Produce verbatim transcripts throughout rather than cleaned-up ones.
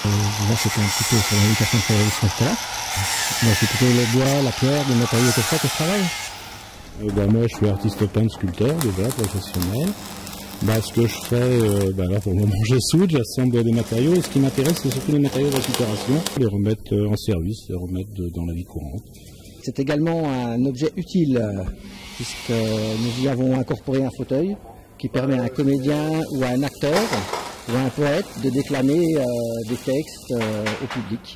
Euh, là, c'était un petit peu sur l'éducation de terrorisme scolaire. Moi, c'est plutôt le bois, la pierre, des matériaux comme ça que je travaille. Et ben, moi, je suis artiste peintre sculpteur, déjà, professionnel. Ben, ce que je fais, euh, ben là, pour le moment, je soude, j'assemble des matériaux. Et ce qui m'intéresse, c'est surtout les matériaux de récupération. Les remettre en service, les remettre dans la vie courante. C'est également un objet utile, puisque nous y avons incorporé un fauteuil qui permet à un comédien ou à un acteur ou à un poète de déclamer euh, des textes euh, au public.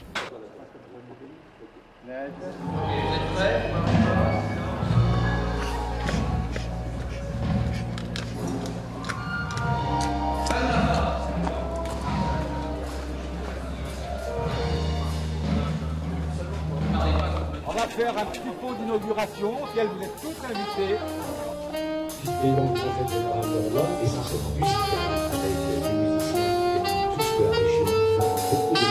On va faire un petit pot d'inauguration, auquel vous êtes tous invités. Et donc, en fait, on aura un essentiellement musical, avec des musiciens qui viennent tous de la région, beaucoup de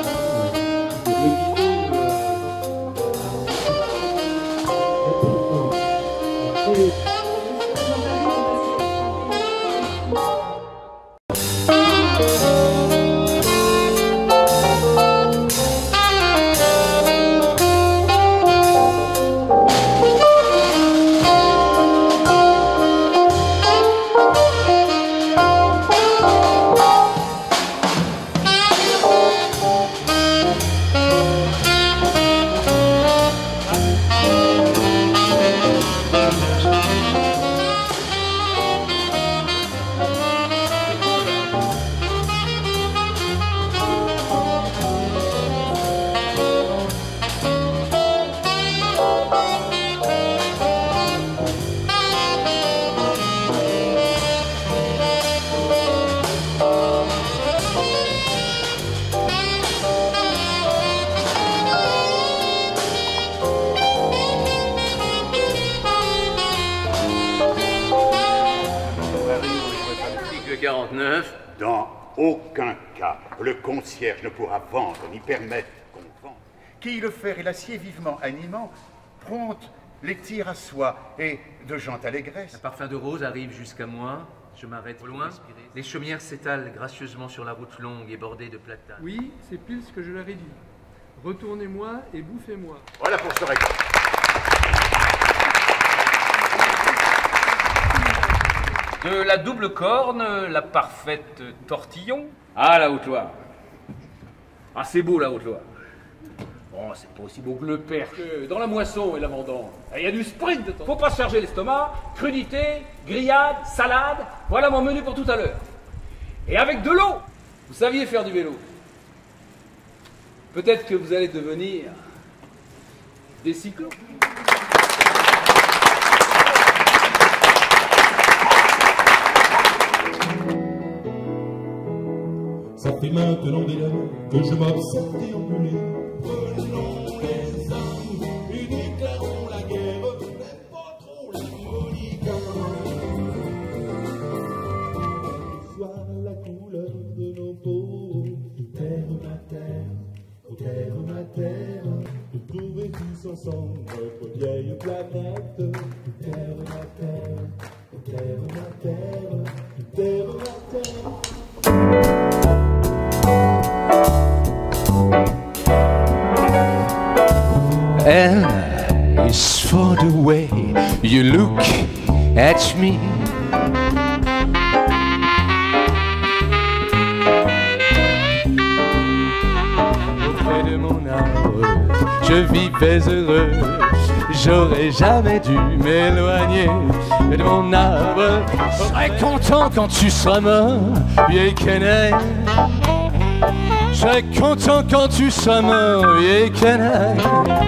quarante-neuf. Dans aucun cas, le concierge ne pourra vendre ni permettre qu'on vende. Qui le fer et l'acier vivement animant, prompte les tire à soi et de gente allégresse. Un parfum de rose arrive jusqu'à moi. Je m'arrête au loin. Les chaumières s'étalent gracieusement sur la route longue et bordée de platanes. Oui, c'est pile ce que je leur ai dit. Retournez-moi et bouffez-moi. Voilà pour ce règle. De la double corne, la parfaite tortillon. Ah, la Haute-Loire. Ah, c'est beau, la Haute-Loire. Bon, c'est pas aussi beau que le Perche. Dans la moisson et la vendange, il y a du sprint de temps. Faut pas se charger l'estomac. Crudité, grillade, salade. Voilà mon menu pour tout à l'heure. Et avec de l'eau. Vous saviez faire du vélo. Peut-être que vous allez devenir des cyclos. Ça fait maintenant des années que je m'observe déambuler. Prenons les armes et déclarons la guerre, mais pas trop la folie. Soit la couleur de nos peaux, terre ma terre, oh terre ma terre, de trouver tous ensemble notre vieille planète. Terre ma terre, oh terre ma terre, terre ma terre. L is for the way you look at me. Auprès de mon arbre, je vivais heureux. J'aurais jamais dû m'éloigner de mon arbre. Je serais content quand tu seras mort, vieille canaille. Je serais content quand tu seras mort, vieille canaille.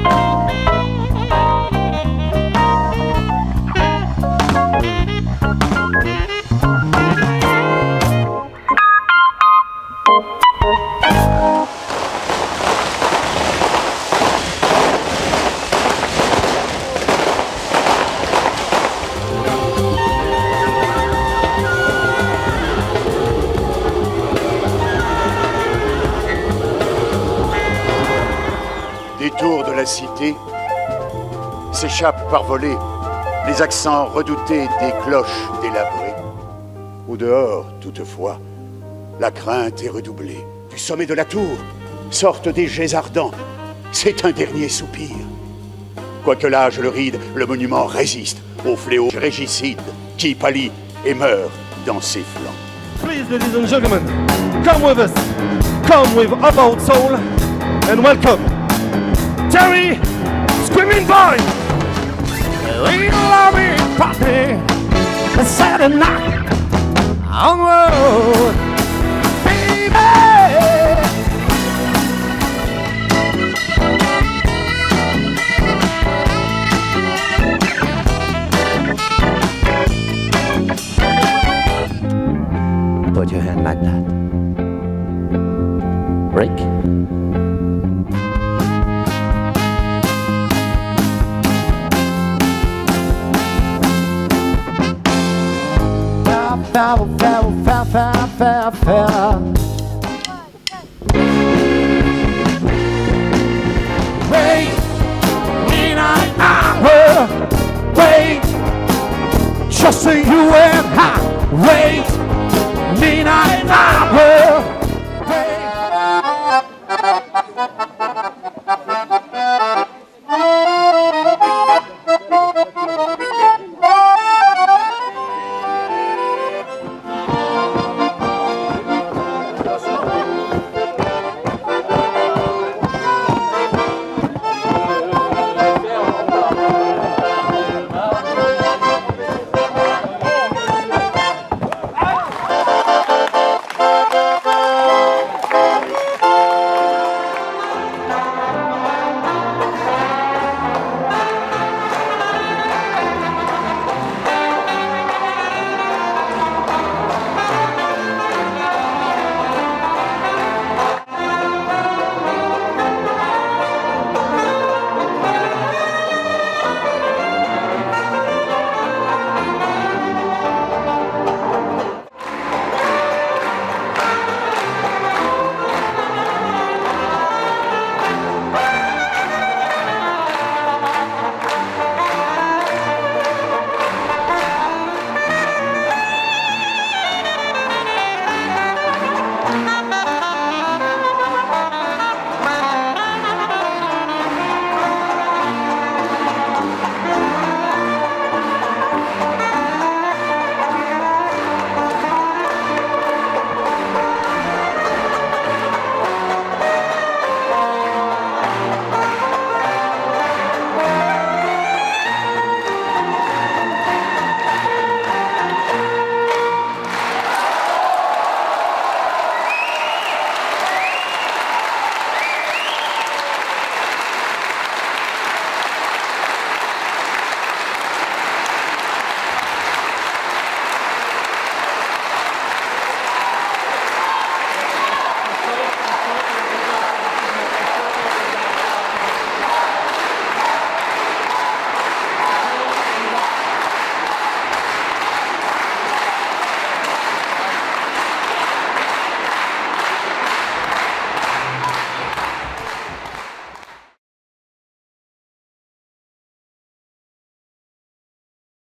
Détour de la cité, s'échappent par volées les accents redoutés des cloches délabrées. Au dehors, toutefois, la crainte est redoublée du sommet de la tour sortent des jets ardents. C'est un dernier soupir. Quoique l'âge le ride, le monument résiste au fléau régicide qui pâlit et meurt dans ses flancs. Please, ladies and gentlemen, come with us. Come with About Soul and welcome Terry Screaming Boy. We love it, party, a Saturday night on the road, baby. Put your hand like that. Break. Foul, foul, foul, foul, foul, foul. Wait, midnight hour. Wait, just so you and I. Wait.